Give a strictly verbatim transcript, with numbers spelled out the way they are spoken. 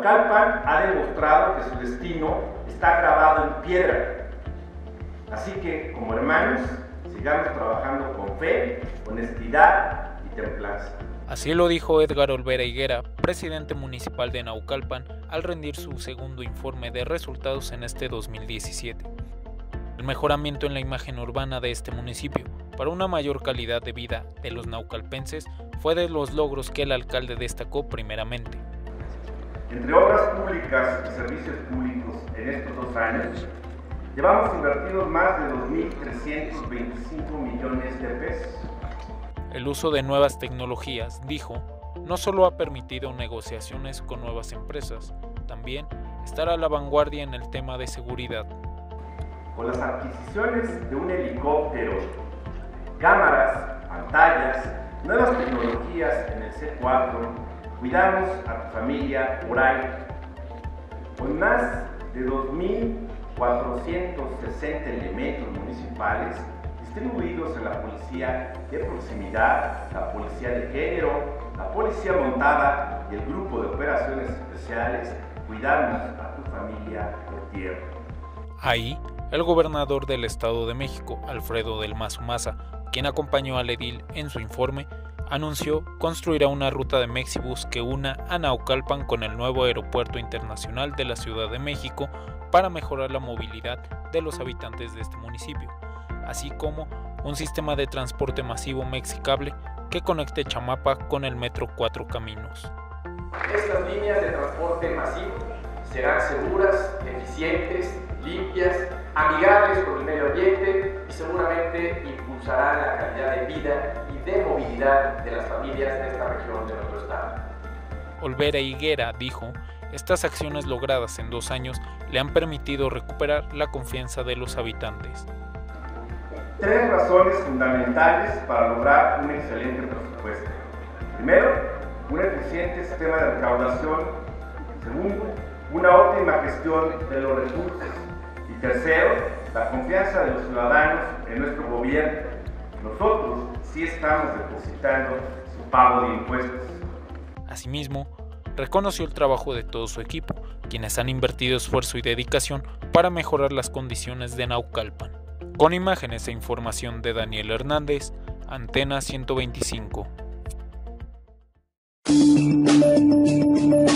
Naucalpan ha demostrado que su destino está grabado en piedra. Así que, como hermanos, sigamos trabajando con fe, honestidad y templanza. Así lo dijo Edgar Olvera Higuera, presidente municipal de Naucalpan, al rendir su segundo informe de resultados en este dos mil diecisiete. El mejoramiento en la imagen urbana de este municipio para una mayor calidad de vida de los naucalpenses fue de los logros que el alcalde destacó primeramente. Entre obras públicas y servicios públicos en estos dos años, llevamos invertidos más de dos mil trescientos veinticinco millones de pesos. El uso de nuevas tecnologías, dijo, no solo ha permitido negociaciones con nuevas empresas, también estar a la vanguardia en el tema de seguridad. Con las adquisiciones de un helicóptero, cámaras, pantallas, nuevas tecnologías en el C cuatro, cuidamos a tu familia por ahí. Con más de dos mil cuatrocientos sesenta elementos municipales distribuidos en la policía de proximidad, la policía de género, la policía montada y el grupo de operaciones especiales, cuidamos a tu familia por tierra. Ahí, el gobernador del Estado de México, Alfredo del Mazo Maza, quien acompañó al edil en su informe, anunció construirá una ruta de Mexibus que una a Naucalpan con el nuevo aeropuerto internacional de la Ciudad de México para mejorar la movilidad de los habitantes de este municipio, así como un sistema de transporte masivo Mexicable que conecte Chamapa con el metro Cuatro Caminos. Estas líneas de transporte masivo serán seguras, eficientes, limpias, amigables con el medio ambiente y seguramente impulsarán la calidad de vida y de movilidad de las familias de esta región de nuestro estado. Olvera Higuera dijo, estas acciones logradas en dos años le han permitido recuperar la confianza de los habitantes. Tres razones fundamentales para lograr un excelente presupuesto. Primero, un eficiente sistema de recaudación. Segundo, una óptima gestión de los recursos. Y tercero, la confianza de los ciudadanos en nuestro gobierno. Nosotros sí estamos depositando su pago de impuestos. Asimismo, reconoció el trabajo de todo su equipo, quienes han invertido esfuerzo y dedicación para mejorar las condiciones de Naucalpan. Con imágenes e información de Daniel Hernández, Antena ciento veinticinco.